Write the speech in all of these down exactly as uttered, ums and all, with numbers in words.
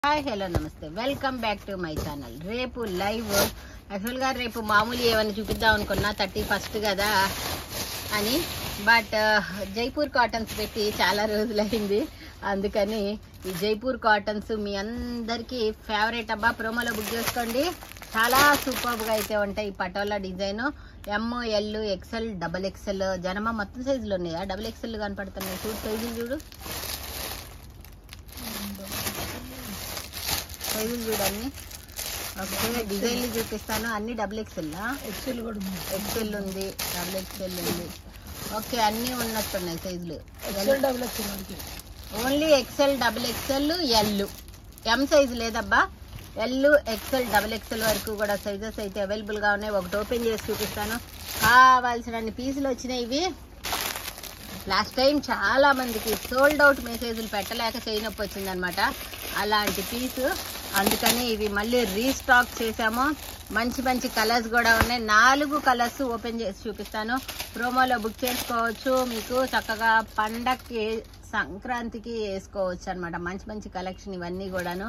Hi hello నమస్తే welcome back to my channel. రేపు live యాక్చువల్గా రేపు మామూలు ఏమైనా చూపిద్దాం అనుకున్నా థర్టీ ఫస్ట్ కదా అని, బట్ జైపూర్ కాటన్స్ పెట్టి చాలా రోజులైంది. అందుకని ఈ జైపూర్ కాటన్స్ మీ అందరికీ ఫేవరెట్ అబ్బా. ప్రోమోలో బుక్ చేసుకోండి, చాలా సూపర్గా అయితే ఉంటాయి. ఈ patola design M L XL double XL జనమ మొత్తం సైజులు ఉన్నాయా? డబల్ ఎక్సెల్ కనపడుతున్నాయి చూడు, సైజులు చూడు, సైజులు చూడండి. ఓకే, డిజైన్లు చూపిస్తాను. అన్ని డబుల్ ఎక్సెల్ ఎక్సెల్ కూడా ఉంది, ఎక్సెల్ ఉంది, డబుల్ ఎక్సెల్ ఉంది. ఓకే, అన్నీ ఉన్నట్టున్నాయి సైజులు. Double XL only XL double XL L M size లేదబ్బా. ఎల్ ఎక్సెల్ డబుల్ ఎక్సెల్ వరకు కూడా సైజెస్ అయితే అవైలబుల్గా ఉన్నాయి. ఒకటి ఓపెన్ చేసి చూపిస్తాను. కావాల్సిన పీసులు వచ్చినాయి ఇవి. లాస్ట్ టైం చాలా మందికి సోల్డ్ అవుట్ మెసేజ్లు పెట్టలేక చేయనొప్పి వచ్చిందనమాట, అలాంటి పీసు. అందుకని ఇవి మళ్ళీ రీస్టాక్ చేసాము. మంచి మంచి కలర్స్ కూడా ఉన్నాయి. నాలుగు కలర్స్ ఓపెన్ చేసి చూపిస్తాను. ప్రోమోలో బుక్ చేసుకోవచ్చు. మీకు చక్కగా పండక్కి సంక్రాంతికి వేసుకోవచ్చు అనమాట. మంచి మంచి కలెక్షన్ ఇవన్నీ కూడాను.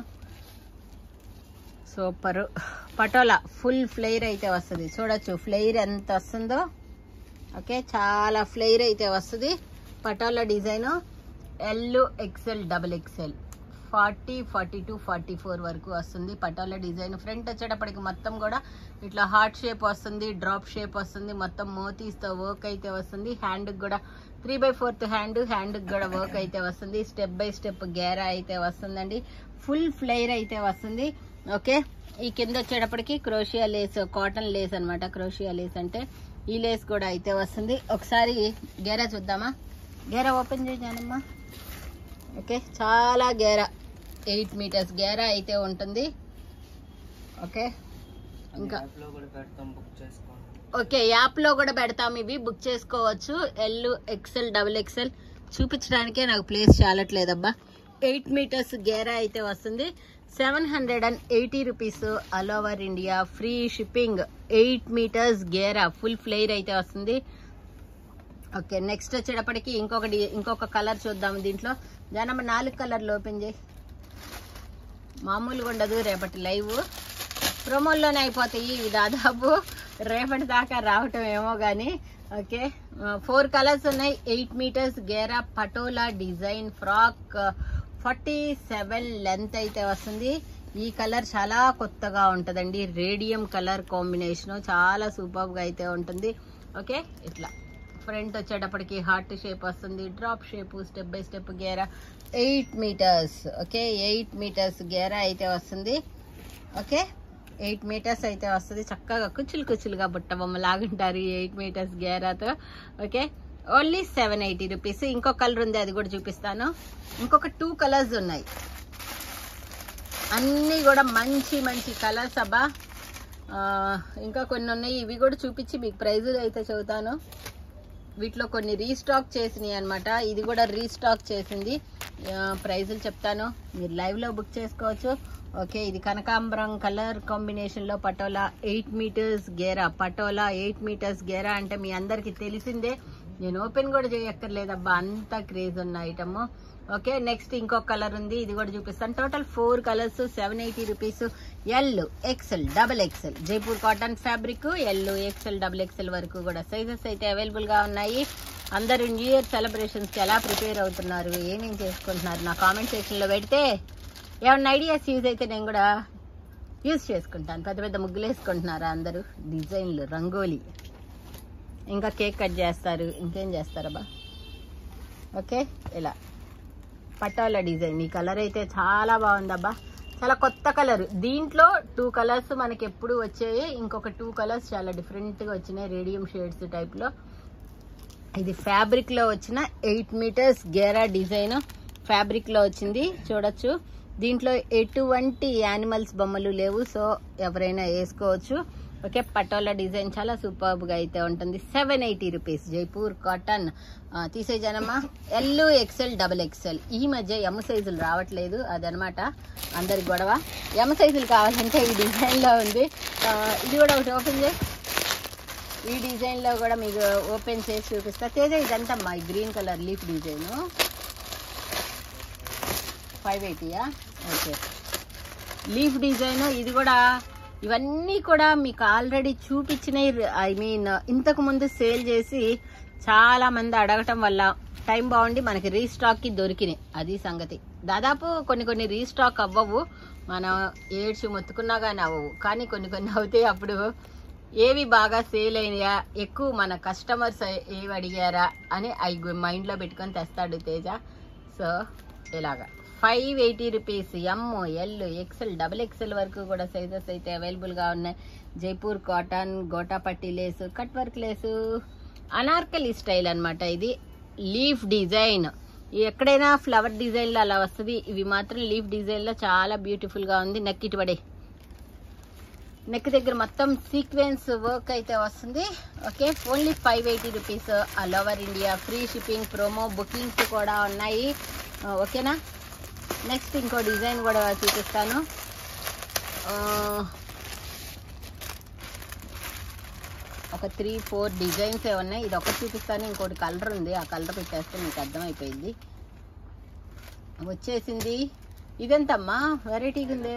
సూపర్ పటోలా ఫుల్ ఫ్లేర్ అయితే వస్తుంది. చూడొచ్చు ఫ్లేర్ ఎంత వస్తుందో. ఓకే, చాలా ఫ్లేర్ అయితే వస్తుంది. Patola design L XL double XL forty forty two forty four వరకు వస్తుంది. పటోలా డిజైన్ ఫ్రంట్ వచ్చేటప్పటికి మొత్తం కూడా ఇట్లా హార్ట్ షేప్ వస్తుంది, డ్రాప్ షేప్ వస్తుంది. మొత్తం మోతీస్తో వర్క్ అయితే వస్తుంది. హ్యాండ్కి కూడా త్రీ బై ఫోర్త్ హ్యాండ్ హ్యాండ్కి కూడా వర్క్ అయితే వస్తుంది. స్టెప్ బై స్టెప్ గేరా అయితే వస్తుందండి. ఫుల్ ఫ్లేర్ అయితే వస్తుంది. ఓకే, ఈ కింద వచ్చేటప్పటికి క్రోషియా లేస్, కాటన్ లేస్ అనమాట. క్రోషియా లేస్ అంటే ఈ లేస్ కూడా అయితే వస్తుంది. ఒకసారి గేరా చూద్దామా? గేరా ఓపెన్ చేయానమ్మా. ఓకే, చాలా గేరా, ఎయిట్ మీటర్స్ గేరా అయితే ఉంటుంది. ఓకే, ఇంకా ఓకే యాప్లో కూడా పెడతాం. ఇవి బుక్ చేసుకోవచ్చు. ఎల్ ఎక్సెల్ డబుల్ ఎక్సెల్ చూపించడానికే నాకు ప్లేస్ చాలట్లేదబ్బా. ఎయిట్ మీటర్స్ గేరా అయితే వస్తుంది. Seven hundred and eighty rupees all over India, free shipping. Eight metres గేరా ఫుల్ ఫ్లేర్ అయితే వస్తుంది. ఓకే, నెక్స్ట్ వచ్చేటప్పటికి ఇంకొకటి ఇంకొక కలర్ చూద్దాం. దీంట్లో జనమ నాలుగు కలర్లు ఓపెన్ చేయి. మామూలుగా ఉండదు రేపటి లైవ్. ప్రోమోల్లోనే అయిపోతాయి ఇవి, దాదాపు రేపటి దాకా రావటం ఏమో కానీ. ఓకే, ఫోర్ కలర్స్ ఉన్నాయి. ఎయిట్ మీటర్స్ గేరా patola design frock, forty seven length అయితే వస్తుంది. ఈ కలర్ చాలా కొత్తగా ఉంటుందండి. రేడియం కలర్ కాంబినేషన్ చాలా సూపర్గా అయితే ఉంటుంది. ఓకే, ఇట్లా ఫ్రంట్ వచ్చేటప్పటికి హార్ట్ షేప్ వస్తుంది, drop shape, step by step గేరా. Eight metres okay, eight metres గేరా అయితే వస్తుంది. ఓకే, ఎయిట్ మీటర్స్ అయితే వస్తుంది. చక్కగా కుచ్చులు కుచ్చులుగా బుట్ట బొమ్మ లాగుంటారు ఈ ఎయిట్ మీటర్స్ గేరాతో. Okay, only seven eighty rupees. ఇంకొక కలర్ ఉంది, అది కూడా చూపిస్తాను. ఇంకొక టూ కలర్స్ ఉన్నాయి. అన్నీ కూడా మంచి మంచి కలర్స్ అబ్బా. ఇంకా కొన్ని ఉన్నాయి, ఇవి కూడా చూపించి మీకు ప్రైజులు అయితే చెబుతాను. వీటిలో కొన్ని రీస్టాక్ చేసినాయి అనమాట. ఇది కూడా రీస్టాక్ చేసింది. ప్రైజులు చెప్తాను, మీరు లైవ్లో బుక్ చేసుకోవచ్చు. ఓకే, ఇది కనకాంబరం కలర్ కాంబినేషన్లో పటోలా ఎయిట్ మీటర్స్ గేరా. పటోలా ఎయిట్ మీటర్స్ గేరా అంటే మీ అందరికీ తెలిసిందే. నేను ఓపెన్ కూడా చేయక్కర్లేదబ్బా, అంత క్రేజ్ ఉన్న ఐటమ్. ఓకే, నెక్స్ట్ ఇంకొక కలర్ ఉంది, ఇది కూడా చూపిస్తాను. Total four colours, seven eighty rupees. L XL double XL Jaipur cotton fabric. L XL double XL వరకు కూడా సైజెస్ అయితే అవైలబుల్ గా ఉన్నాయి. అందరూ న్యూ ఇయర్ సెలబ్రేషన్స్ కి ఎలా ప్రిపేర్ అవుతున్నారు, ఏమేమి చేసుకుంటున్నారు నా కామెంట్ సెక్షన్ లో పెడితే ఏమన్నా ఐడియాస్ యూజ్ అయితే నేను కూడా యూజ్ చేసుకుంటాను. పెద్ద పెద్ద ముగ్గులు వేసుకుంటున్నారా అందరూ? డిజైన్లు, రంగోలీ, ఇంకా కేక్ కట్ చేస్తారు, ఇంకేం చేస్తారబ్బా. ఓకే, ఇలా పటోలా డిజైన్. ఈ కలర్ అయితే చాలా బాగుందబ్బా, చాలా కొత్త కలర్. దీంట్లో టూ కలర్స్ మనకి ఎప్పుడు వచ్చాయి, ఇంకొక టూ కలర్స్ చాలా డిఫరెంట్గా వచ్చినాయి, రేడియం షేడ్స్ టైప్లో. ఇది ఫ్యాబ్రిక్లో వచ్చిన ఎయిట్ మీటర్స్ గేరా డిజైన్ ఫ్యాబ్రిక్లో వచ్చింది. చూడొచ్చు, దీంట్లో ఎటువంటి యానిమల్స్ బొమ్మలు లేవు, సో ఎవరైనా వేసుకోవచ్చు. ఓకే, పటోలా డిజైన్ చాలా సూపర్గా అయితే ఉంటుంది. Seven eighty rupees Jaipur cotton. తీసే జనమా ఎల్ ఎక్సెల్ డబుల్ ఎక్సెల్. ఈ మధ్య ఎమ్ సైజులు రావట్లేదు, అదనమాట అందరి గొడవ. ఎమ్ సైజులు కావాలంటే ఈ డిజైన్లో ఉంది. ఇది కూడా ఒకటి ఓపెన్ చేసి, ఈ డిజైన్లో కూడా మీకు ఓపెన్ చేసి చూపిస్తా. తేజ ఇదంతా మా green colour leaf design. Five ఎయిటీయా? ఓకే, లీఫ్ డిజైన్ ఇది కూడా. ఇవన్నీ కూడా మీకు ఆల్రెడీ చూపించినవి. ఐ మీన్ ఇంతకు ముందు సేల్ చేసి చాలా మంది అడగటం వల్ల టైం బాగుండి మనకి రీస్టాక్ కి దొరికినాయి. అది సంగతి. దాదాపు కొన్ని కొన్ని రీస్టాక్ అవ్వవు, మనం ఏడ్చి మొత్తుకున్నా కానీ అవ్వవు. కానీ కొన్ని కొన్ని అవుతాయి. అప్పుడు ఏవి బాగా సేల్ అయినాయా, ఎక్కువ మన కస్టమర్స్ ఏవి అడిగారా అని అవి మైండ్లో పెట్టుకొని తెస్తాడు తేజ. సో ఇలాగా five eighty rupees M, L, XL, double XL వరకు కూడా సైజెస్ అయితే అవైలబుల్గా ఉన్నాయి. జైపూర్ కాటన్, గోటాపట్టి lace, cut work lace, Anarkali style అనమాట. ఇది లీఫ్ డిజైన్. ఎక్కడైనా ఫ్లవర్ డిజైన్లో అలా వస్తుంది, ఇవి మాత్రం లీఫ్ డిజైన్లో చాలా బ్యూటిఫుల్గా ఉంది. నెక్ ఇటు పడే, నెక్ దగ్గర మొత్తం సీక్వెన్స్ వర్క్ అయితే వస్తుంది. Okay, only five eighty rupees all over India. Free shipping, promo bookings కూడా ఉన్నాయి. ఓకేనా. నెక్స్ట్ ఇంకో డిజైన్ కూడా చూపిస్తాను. ఒక త్రీ ఫోర్ డిజైన్స్ ఏ ఉన్నాయి. ఇది ఒకటి చూపిస్తాను, ఇంకోటి కలర్ ఉంది. ఆ కలర్ పెట్టేస్తే మీకు అర్థమైపోయింది. వచ్చేసింది. ఇదెంతమ్మా వెరైటీగా ఉంది?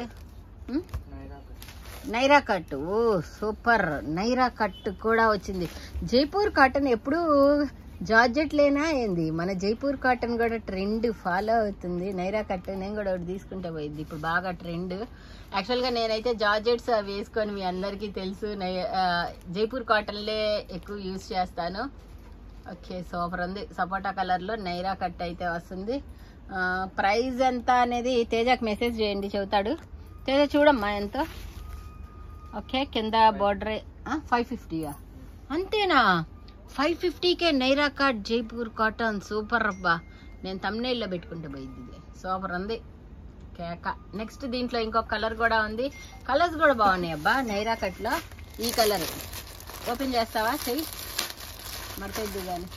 Naira cut. Oh super, Naira cut కూడా వచ్చింది. జైపూర్ కాటన్ ఎప్పుడు జార్జెట్ లేనా ఏంది? మన జైపూర్ కాటన్ కూడా ట్రెండ్ ఫాలో అవుతుంది. నైరా కట్ నేను కూడా ఒకటి తీసుకుంటే పోయింది, ఇప్పుడు బాగా ట్రెండ్. యాక్చువల్గా నేనైతే జార్జెట్స్ వేసుకొని మీ అందరికీ తెలుసు, జైపూర్ కాటన్లే ఎక్కువ యూజ్ చేస్తాను. ఓకే, సూపర్ ఉంది. సపోటా కలర్లో నైరా కట్ అయితే వస్తుంది. ప్రైస్ ఎంత అనేది తేజకి మెసేజ్ చేయండి, చెబుతాడు. తేజ చూడమ్మా ఎంత. ఓకే, కింద బార్డర్ ఫైవ్ ఫిఫ్టీయా? అంతేనా? ఫైవ్ ఫిఫ్టీకే Naira cut Jaipur cotton. Super అబ్బా, నేను తమ్నైల్లో పెట్టుకుంటే పోయింది. సూపర్ ఉంది కేక. నెక్స్ట్ దీంట్లో ఇంకొక కలర్ కూడా ఉంది. కలర్స్ కూడా బాగున్నాయి అబ్బా నైరా కట్లో. ఈ కలర్ ఓపెన్ చేస్తావా? చెయ్యి, మడతద్దు కానీ.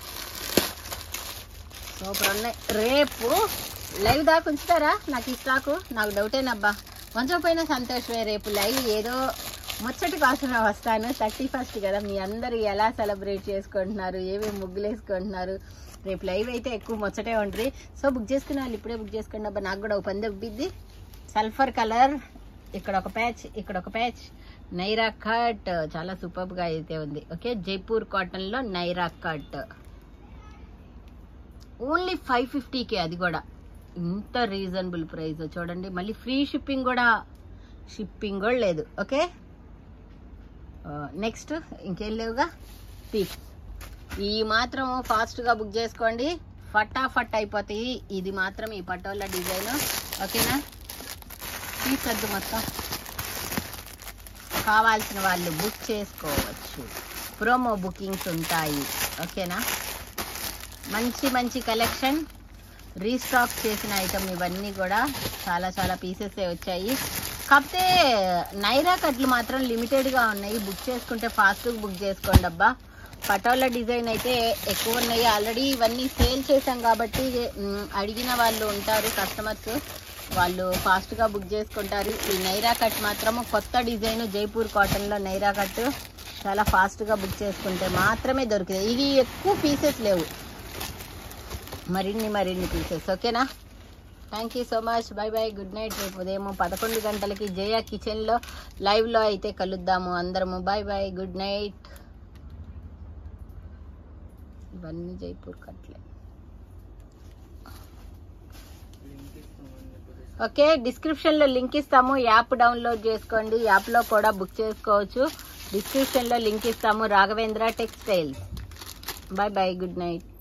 సూపర్ ఉన్నాయి. రేపు లైవ్ దాకా ఉంచుతారా నాకు ఈ స్టాకు? నాకు డౌటేనబ్బా. కొంచెం పైన సంతోషమే. రేపు లైవ్ ఏదో ముచ్చటి కోసం వస్తాను. థర్టీ ఫస్ట్ కదా, మీ అందరు ఎలా సెలబ్రేట్ చేసుకుంటున్నారు, ఏమేమి ముగ్గులు వేసుకుంటున్నారు. రేపు లైవ్ అయితే ఎక్కువ ముచ్చటే ఉంటుంది. సో బుక్ చేసుకునే వాళ్ళు ఇప్పుడే బుక్ చేసుకోండి అబ్బా. నాకు కూడా ఒక పని దొబ్బిద్ది. సల్ఫర్ కలర్, ఇక్కడ ఒక ప్యాచ్, ఇక్కడ ఒక ప్యాచ్. నైరా కట్ చాలా సూపర్ గా అయితే ఉంది. ఓకే, జైపూర్ కాటన్ లో నైరా కట్ ఓన్లీ ఫైవ్ ఫిఫ్టీకే. అది కూడా ఇంత రీజనబుల్ ప్రైస్ చూడండి. మళ్ళీ ఫ్రీ షిప్పింగ్ కూడా, షిప్పింగ్ కూడా లేదు. ఓకే, నెక్స్ట్ ఇంకేం లేవుగా. తీ ఈ మాత్రం ఫాస్ట్గా బుక్ చేసుకోండి, ఫటాఫట్ అయిపోతాయి. ఇది మాత్రం ఈ పటోలా డిజైన్. ఓకేనా, తీసద్దు మొత్తం. కావాల్సిన వాళ్ళు బుక్ చేసుకోవచ్చు, ప్రోమో బుకింగ్స్ ఉంటాయి. ఓకేనా, మంచి మంచి కలెక్షన్, రీస్టాక్ చేసిన ఐటమ్ ఇవన్నీ కూడా చాలా చాలా పీసెస్ వచ్చాయి. కాకపోతే నైరా కట్లు మాత్రం లిమిటెడ్గా ఉన్నాయి. బుక్ చేసుకుంటే ఫాస్ట్గా బుక్ చేసుకోండి అబ్బా. పటోలా డిజైన్ అయితే ఎక్కువ ఉన్నాయి. ఆల్రెడీ ఇవన్నీ సేల్ చేశాం కాబట్టి అడిగిన వాళ్ళు ఉంటారు కస్టమర్స్, వాళ్ళు ఫాస్ట్గా బుక్ చేసుకుంటారు. ఈ నైరా కట్ మాత్రము కొత్త డిజైన్, జైపూర్ కాటన్లో నైరా కట్ చాలా ఫాస్ట్గా బుక్ చేసుకుంటే మాత్రమే దొరుకుతాయి. ఇది ఎక్కువ పీసెస్ లేవు, మరిన్ని మరిన్ని పీసెస్. ఓకేనా, thank you so much. Bye bye, good night. రేపు ఉదయం పదకొండు గంటలకి జయ కిచెన్లో లైవ్లో అయితే కలుద్దాము అందరము. Bye bye, good night. ఇవన్నీ జైపూర్ కట్లే. ఓకే, డిస్క్రిప్షన్లో లింక్ ఇస్తాము, యాప్ డౌన్లోడ్ చేసుకోండి. యాప్లో కూడా బుక్ చేసుకోవచ్చు. డిస్క్రిప్షన్లో లింక్ ఇస్తాము. Raghavendra textiles. Bye bye, good night.